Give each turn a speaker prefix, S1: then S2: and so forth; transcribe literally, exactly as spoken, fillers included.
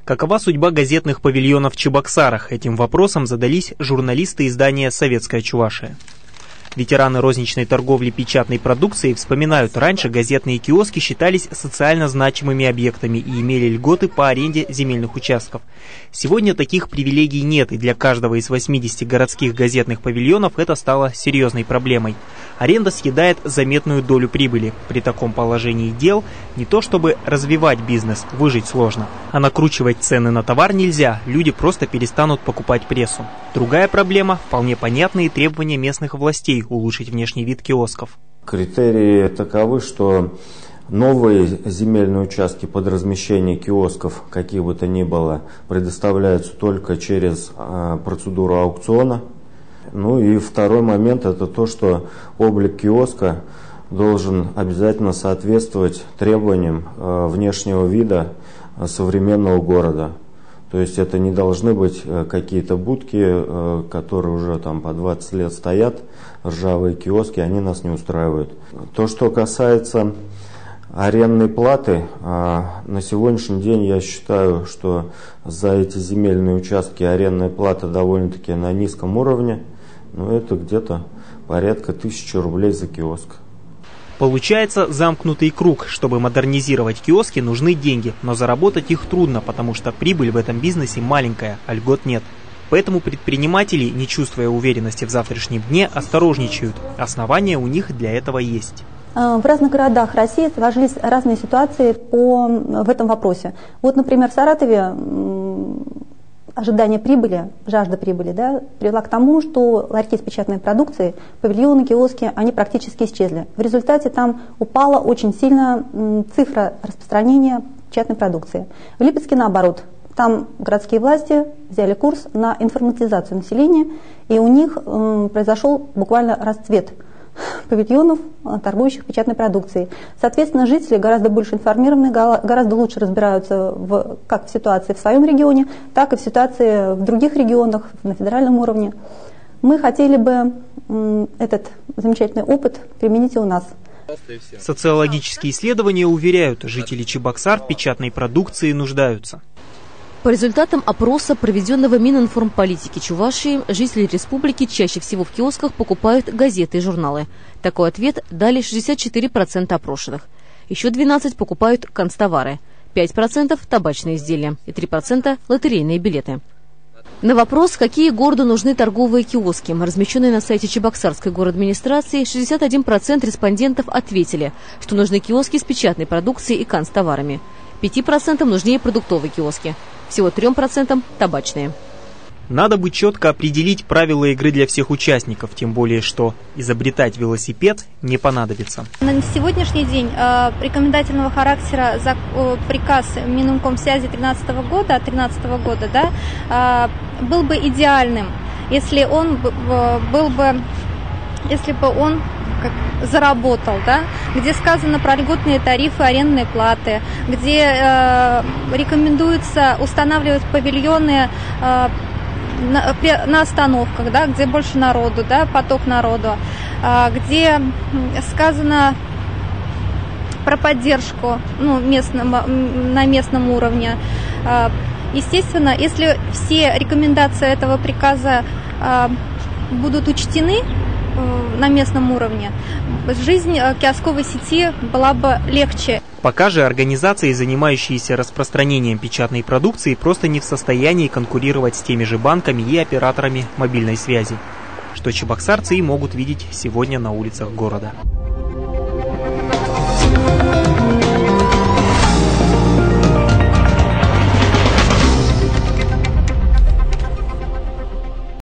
S1: Какова судьба газетных павильонов в Чебоксарах? Этим вопросом задались журналисты издания «Советская Чувашия». Ветераны розничной торговли печатной продукцией вспоминают, раньше газетные киоски считались социально значимыми объектами и имели льготы по аренде земельных участков. Сегодня таких привилегий нет, и для каждого из восьмидесяти городских газетных павильонов это стало серьезной проблемой. Аренда съедает заметную долю прибыли. При таком положении дел не то чтобы развивать бизнес, выжить сложно, а накручивать цены на товар нельзя, люди просто перестанут покупать прессу. Другая проблема – вполне понятные требования местных властей улучшить внешний вид киосков.
S2: Критерии таковы, что новые земельные участки под размещение киосков, какие бы то ни было, предоставляются только через э, процедуру аукциона. Ну и второй момент – это то, что облик киоска должен обязательно соответствовать требованиям э, внешнего вида э, современного города. То есть это не должны быть э, какие-то будки, э, которые уже там по двадцать лет стоят, ржавые киоски, они нас не устраивают. То, что касается арендной платы, э, на сегодняшний день я считаю, что за эти земельные участки арендная плата довольно-таки на низком уровне. Ну, это где-то порядка тысячи рублей за киоск.
S1: Получается замкнутый круг. Чтобы модернизировать киоски, нужны деньги, но заработать их трудно, потому что прибыль в этом бизнесе маленькая, а льгот нет. Поэтому предприниматели, не чувствуя уверенности в завтрашнем дне, осторожничают. Основания у них для этого есть.
S3: В разных городах России сложились разные ситуации по, в этом вопросе. Вот, например, в Саратове ожидание прибыли, жажда прибыли, да, привела к тому, что ларьки с печатной продукцией, павильоны, киоски, они практически исчезли. В результате там упала очень сильно цифра распространения печатной продукции. В Липецке наоборот. Там городские власти взяли курс на информатизацию населения, и у них э, произошел буквально расцвет павильонов, торгующих печатной продукцией. Соответственно, жители гораздо больше информированы, гораздо лучше разбираются в, как в ситуации в своем регионе, так и в ситуации в других регионах, на федеральном уровне. Мы хотели бы этот замечательный опыт применить и у нас.
S1: Социологические исследования уверяют, жители Чебоксар в печатной продукции нуждаются.
S4: По результатам опроса, проведенного Мининформполитики Чувашии, жители республики чаще всего в киосках покупают газеты и журналы. Такой ответ дали шестьдесят четыре процента опрошенных. Еще двенадцать процентов покупают канцтовары, пять процентов – табачные изделия и три процента – лотерейные билеты. На вопрос, какие городу нужны торговые киоски, размещенные на сайте Чебоксарской городадминистрации, шестьдесят один процент респондентов ответили, что нужны киоски с печатной продукцией и канцтоварами. пяти процентам нужнее продуктовые киоски. Всего трем процентам табачные.
S1: Надо бы четко определить правила игры для всех участников, тем более, что изобретать велосипед не понадобится.
S5: На сегодняшний день э, рекомендательного характера за, э, приказ Минкомсвязи тринадцатого года, от тринадцатого года, да, э, был бы идеальным, если он э, был бы, если бы он как заработал, да, где сказано про льготные тарифы арендной платы, где э, рекомендуется устанавливать павильоны э, на, на остановках, да, где больше народу, да, поток народу, э, где сказано про поддержку, ну, местного, на местном уровне. Э, естественно, если все рекомендации этого приказа э, будут учтены на местном уровне, жизнь киосковой сети была бы легче.
S1: Пока же организации, занимающиеся распространением печатной продукции, просто не в состоянии конкурировать с теми же банками и операторами мобильной связи, что чебоксарцы и могут видеть сегодня на улицах города.